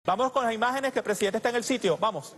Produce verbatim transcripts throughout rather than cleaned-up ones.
Vamos con las imágenes que el presidente está en el sitio. Vamos.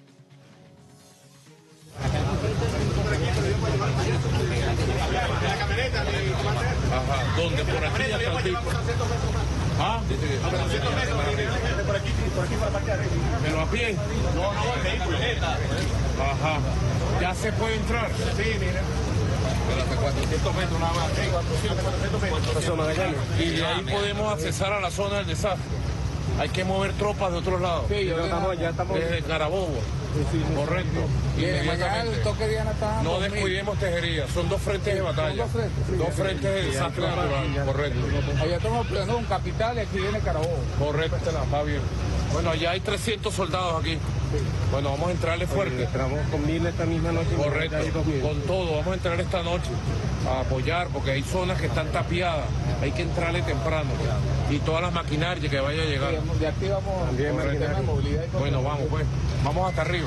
Ajá, ¿dónde? Por aquí ya está el tipo. ¿Ah? Por aquí, por aquí para parquear. ¿Pero a pie? No, no, el vehículo. Ajá. ¿Ya se puede entrar? Sí, mira. Pero hasta cuatrocientos metros nada más. Sí, cuatrocientos, cuatrocientos metros. Y de ahí podemos accesar a la zona del desastre. Hay que mover tropas de otros lados. Sí, ya estamos, ya estamos. Desde Carabobo. Sí, sí, sí. Correcto. Y mañana el toque de Diana está. No descuidemos Tejería, son dos frentes de batalla. Dos frentes, sí, dos frentes de desastre natural, correcto. Allá estamos peleando con Capital y aquí viene Carabobo. Correcto, está bien. Bueno, allá hay trescientos soldados aquí. Bueno, vamos a entrarle fuerte. Entramos con mil esta misma noche. Correcto, con todo. Vamos a entrar esta noche a apoyar porque hay zonas que están tapiadas. Hay que entrarle temprano. Y todas las maquinarias que vaya a llegar. De aquí vamos también a movilidad. Bueno, vamos pues. Vamos hasta arriba.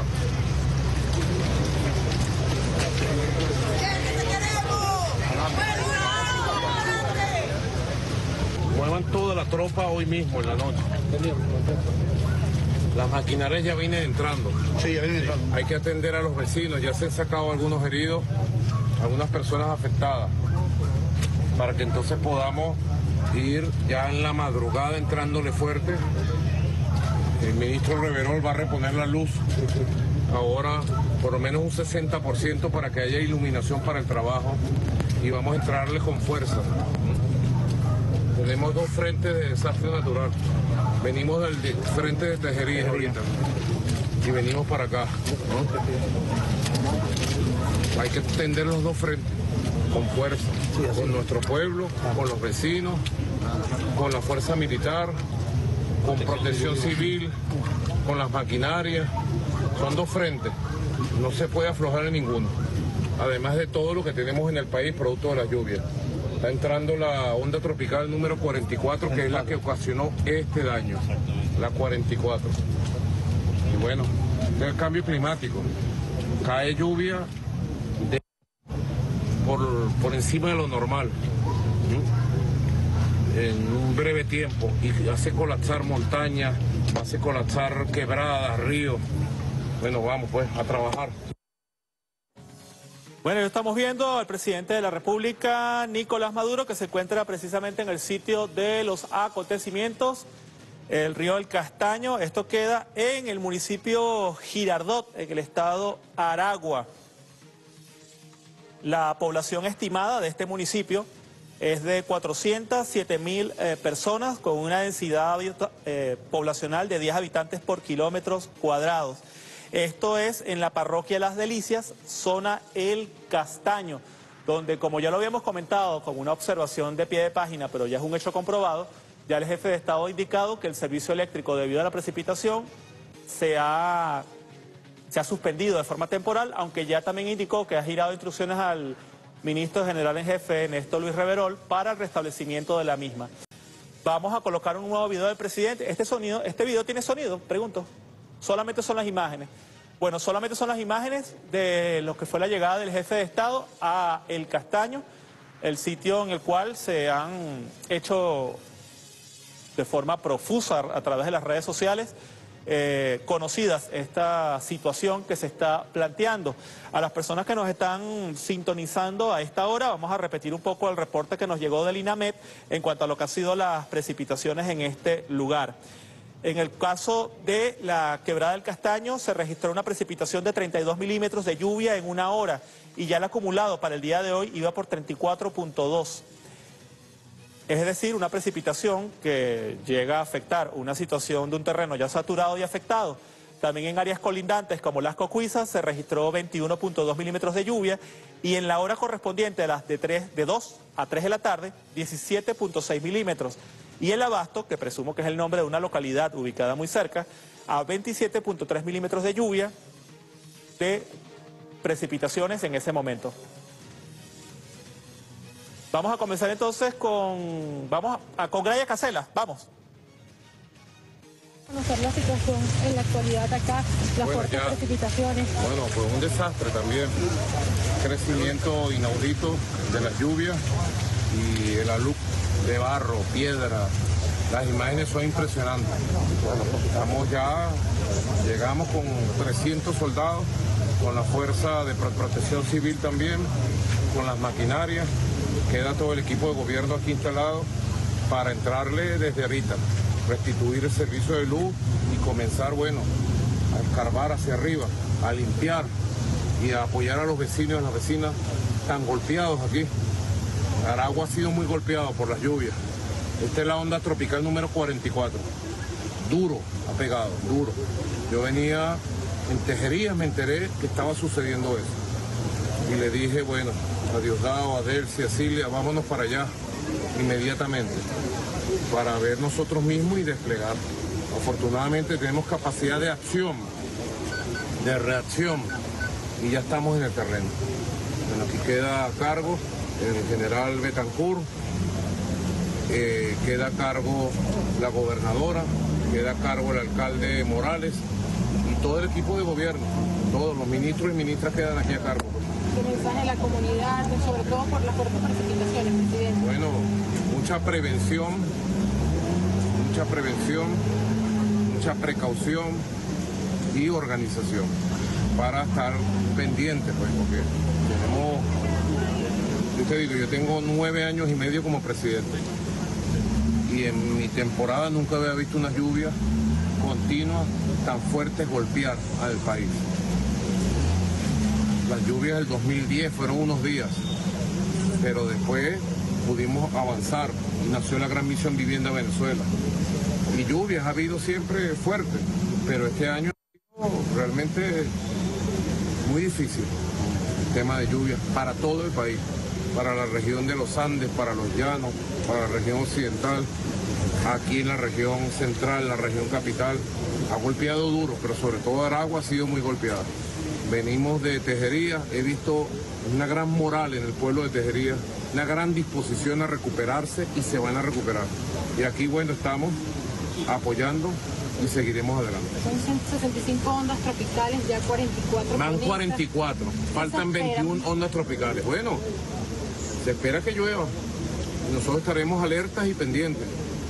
Muevan toda la tropa hoy mismo en la noche. Las maquinarias ya vienen entrando. Sí, ya vienen entrando. Hay que atender a los vecinos. Ya se han sacado algunos heridos, algunas personas afectadas, para que entonces podamos ir ya en la madrugada entrándole fuerte. El ministro Reverol va a reponer la luz ahora por lo menos un sesenta por ciento para que haya iluminación para el trabajo y vamos a entrarle con fuerza. Tenemos dos frentes de desastre natural. Venimos del de, frente de Tejería ahorita y venimos para acá. Hay que tender los dos frentes con fuerza, con nuestro pueblo, con los vecinos, con la fuerza militar, con protección civil, con las maquinarias. Son dos frentes, no se puede aflojar en ninguno. Además de todo lo que tenemos en el país producto de las lluvias. Está entrando la onda tropical número cuarenta y cuatro, que es la que ocasionó este daño, la cuarenta y cuatro. Y bueno, este es el cambio climático. Cae lluvia de, por, por encima de lo normal, ¿sí? En un breve tiempo, y hace colapsar montañas, hace colapsar quebradas, ríos. Bueno, vamos pues a trabajar. Bueno, ya estamos viendo al presidente de la República, Nicolás Maduro, que se encuentra precisamente en el sitio de los acontecimientos, el río del Castaño. Esto queda en el municipio Girardot, en el estado Aragua. La población estimada de este municipio es de cuatrocientas siete mil eh, personas, con una densidad eh, poblacional de diez habitantes por kilómetros cuadrados. Esto es en la parroquia Las Delicias, zona El Castaño, donde, como ya lo habíamos comentado como una observación de pie de página, pero ya es un hecho comprobado, ya el jefe de Estado ha indicado que el servicio eléctrico, debido a la precipitación, se ha, se ha suspendido de forma temporal, aunque ya también indicó que ha girado instrucciones al ministro general en jefe, Néstor Luis Reverol, para el restablecimiento de la misma. Vamos a colocar un nuevo video del presidente. Este sonido, este video tiene sonido, pregunto. Solamente son las imágenes. Bueno, solamente son las imágenes de lo que fue la llegada del jefe de Estado a El Castaño, el sitio en el cual se han hecho de forma profusa a través de las redes sociales eh, conocidas esta situación que se está planteando. A las personas que nos están sintonizando a esta hora, vamos a repetir un poco el reporte que nos llegó del INAMED en cuanto a lo que han sido las precipitaciones en este lugar. En el caso de la quebrada del Castaño se registró una precipitación de treinta y dos milímetros de lluvia en una hora y ya el acumulado para el día de hoy iba por treinta y cuatro punto dos. Es decir, una precipitación que llega a afectar una situación de un terreno ya saturado y afectado. También en áreas colindantes como Las Cocuizas se registró veintiuno punto dos milímetros de lluvia y en la hora correspondiente a las de, tres, de dos a tres de la tarde, diecisiete punto seis milímetros. Y el Abasto, que presumo que es el nombre de una localidad ubicada muy cerca, a veintisiete punto tres milímetros de lluvia de precipitaciones en ese momento. Vamos a comenzar entonces con, vamos a, con Graya Casela, vamos. Conocer la situación en la actualidad acá, las bueno, fuertes ya, precipitaciones. Bueno, fue un desastre también, crecimiento inaudito de las lluvias y el alud de barro, piedra, Las imágenes son impresionantes. Estamos ya, llegamos con trescientos soldados, con la fuerza de protección civil también, con las maquinarias. Queda todo el equipo de gobierno aquí instalado para entrarle desde ahorita, restituir el servicio de luz y comenzar, bueno, a escarbar hacia arriba, a limpiar y a apoyar a los vecinos y a las vecinas tan golpeados aquí. Aragua ha sido muy golpeado por las lluvias. Esta es la onda tropical número cuarenta y cuatro. Duro ha pegado, duro. Yo venía en Tejerías, me enteré que estaba sucediendo eso. Y le dije, bueno, a Diosdado, a Delcy, a Cilia, vámonos para allá inmediatamente para ver nosotros mismos y desplegar. Afortunadamente tenemos capacidad de acción, de reacción, y ya estamos en el terreno. Bueno, aquí queda a cargo el general Betancourt, eh, queda a cargo la gobernadora, queda a cargo el alcalde Morales y todo el equipo de gobierno, todos los ministros y ministras quedan aquí a cargo. ¿Qué mensaje a la comunidad, sobre todo por las fuertes precipitaciones, presidente? Bueno, mucha prevención, mucha prevención, mucha precaución y organización para estar pendientes, pues, porque tenemos, yo te digo, yo tengo nueve años y medio como presidente y en mi temporada nunca había visto una lluvia continua tan fuerte golpear al país. Las lluvias del dos mil diez fueron unos días, pero después pudimos avanzar y nació la Gran Misión Vivienda Venezuela. Y lluvias ha habido siempre fuertes, pero este año ha sido realmente muy difícil el tema de lluvias para todo el país, para la región de los Andes, para los llanos, para la región occidental, aquí en la región central, la región capital. Ha golpeado duro, pero sobre todo Aragua ha sido muy golpeada. Venimos de Tejerías, he visto una gran moral en el pueblo de Tejerías, una gran disposición a recuperarse y se van a recuperar. Y aquí, bueno, estamos apoyando y seguiremos adelante. Son sesenta y cinco ondas tropicales, ya cuarenta y cuatro. Van cuarenta y cuatro, faltan veintiuna ondas tropicales. Bueno, se espera que llueva. Nosotros estaremos alertas y pendientes.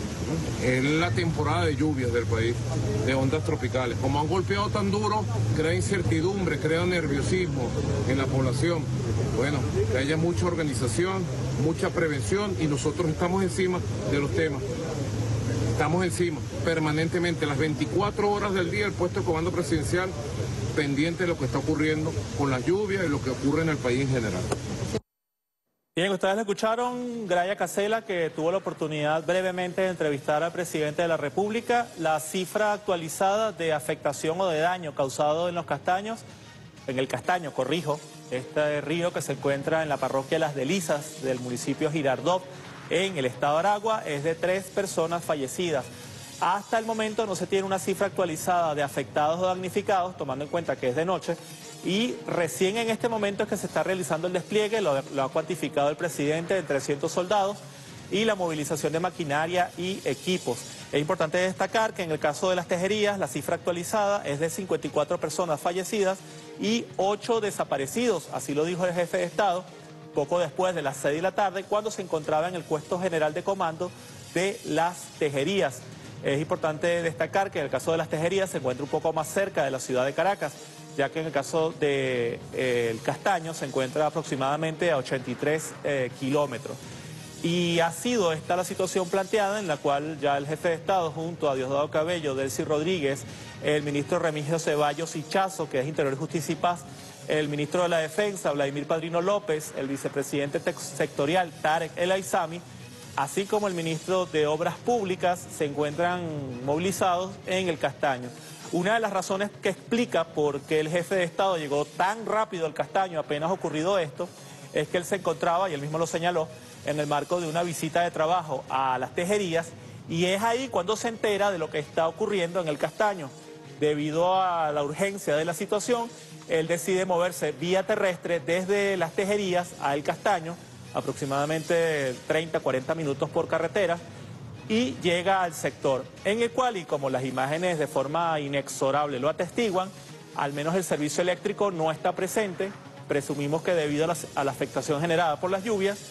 Es la temporada de lluvias del país, de ondas tropicales. Como han golpeado tan duro, crea incertidumbre, crea nerviosismo en la población. Bueno, que haya mucha organización, mucha prevención y nosotros estamos encima de los temas. Estamos encima permanentemente, las veinticuatro horas del día, el puesto de comando presidencial pendiente de lo que está ocurriendo con las lluvias y lo que ocurre en el país en general. Bien, ustedes le escucharon Graya Casela, que tuvo la oportunidad brevemente de entrevistar al presidente de la República. La cifra actualizada de afectación o de daño causado en los castaños, en el Castaño, corrijo, este río que se encuentra en la parroquia Las Delizas del municipio Girardot, en el estado de Aragua, es de tres personas fallecidas. Hasta el momento no se tiene una cifra actualizada de afectados o damnificados, tomando en cuenta que es de noche, y recién en este momento es que se está realizando el despliegue, lo, lo ha cuantificado el presidente, en trescientos soldados, y la movilización de maquinaria y equipos. Es importante destacar que en el caso de las Tejerías, la cifra actualizada es de cincuenta y cuatro personas fallecidas y ocho desaparecidos, así lo dijo el jefe de Estado, poco después de las seis de la tarde, cuando se encontraba en el puesto general de comando de las Tejerías. Es importante destacar que en el caso de las Tejerías se encuentra un poco más cerca de la ciudad de Caracas, ya que en el caso del de, eh, Castaño se encuentra aproximadamente a ochenta y tres eh, kilómetros. Y ha sido esta la situación planteada en la cual ya el jefe de Estado, junto a Diosdado Cabello, Delcy Rodríguez, el ministro Remigio Ceballos Hichazo, que es Interior, Justicia y Paz, el ministro de la Defensa, Vladimir Padrino López, el vicepresidente sectorial, Tarek El Aizami, así como el ministro de Obras Públicas, se encuentran movilizados en el Castaño. Una de las razones que explica por qué el jefe de Estado llegó tan rápido al Castaño apenas ocurrido esto, es que él se encontraba, y él mismo lo señaló, en el marco de una visita de trabajo a las Tejerías, y es ahí cuando se entera de lo que está ocurriendo en el Castaño. Debido a la urgencia de la situación, él decide moverse vía terrestre desde las Tejerías a El Castaño, aproximadamente treinta a cuarenta minutos por carretera, y llega al sector, en el cual, y como las imágenes de forma inexorable lo atestiguan, al menos el servicio eléctrico no está presente. Presumimos que debido a la, a la afectación generada por las lluvias,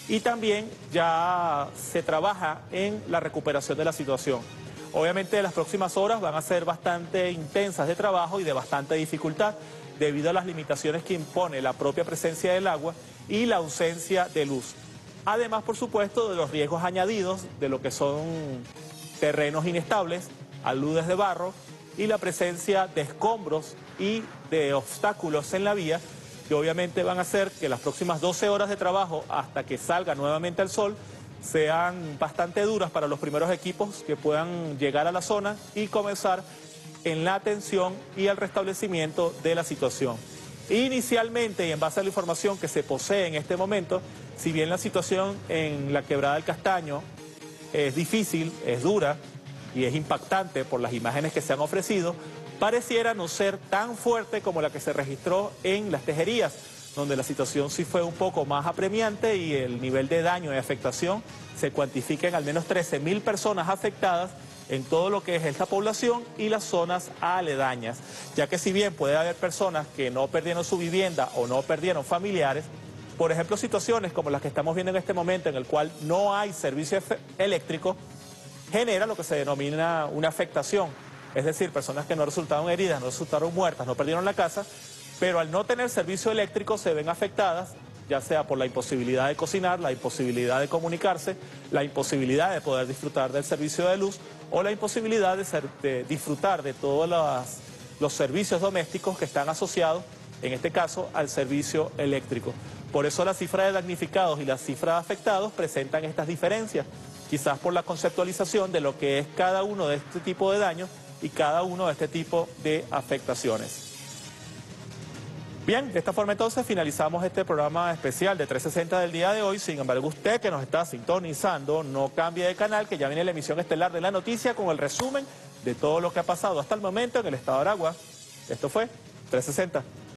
y también ya se trabaja en la recuperación de la situación. Obviamente las próximas horas van a ser bastante intensas de trabajo y de bastante dificultad debido a las limitaciones que impone la propia presencia del agua y la ausencia de luz. Además, por supuesto, de los riesgos añadidos de lo que son terrenos inestables, aludes de barro y la presencia de escombros y de obstáculos en la vía, que obviamente van a hacer que las próximas doce horas de trabajo hasta que salga nuevamente el sol sean bastante duras para los primeros equipos que puedan llegar a la zona y comenzar en la atención y el restablecimiento de la situación. Inicialmente, y en base a la información que se posee en este momento, si bien la situación en la Quebrada del Castaño es difícil, es dura y es impactante por las imágenes que se han ofrecido, pareciera no ser tan fuerte como la que se registró en Las Tejerías, donde la situación sí fue un poco más apremiante y el nivel de daño y afectación se cuantifica en al menos trece mil personas afectadas en todo lo que es esta población y las zonas aledañas, ya que si bien puede haber personas que no perdieron su vivienda o no perdieron familiares, por ejemplo situaciones como las que estamos viendo en este momento en el cual no hay servicio eléctrico, genera lo que se denomina una afectación, es decir, personas que no resultaron heridas, no resultaron muertas, no perdieron la casa, pero al no tener servicio eléctrico se ven afectadas, ya sea por la imposibilidad de cocinar, la imposibilidad de comunicarse, la imposibilidad de poder disfrutar del servicio de luz o la imposibilidad de, ser, de disfrutar de todos los, los servicios domésticos que están asociados, en este caso, al servicio eléctrico. Por eso la cifra de damnificados y la cifra de afectados presentan estas diferencias, quizás por la conceptualización de lo que es cada uno de este tipo de daños y cada uno de este tipo de afectaciones. Bien, de esta forma entonces finalizamos este programa especial de trescientos sesenta del día de hoy. Sin embargo, usted que nos está sintonizando, no cambie de canal, que ya viene la emisión estelar de la noticia con el resumen de todo lo que ha pasado hasta el momento en el estado de Aragua. Esto fue trescientos sesenta.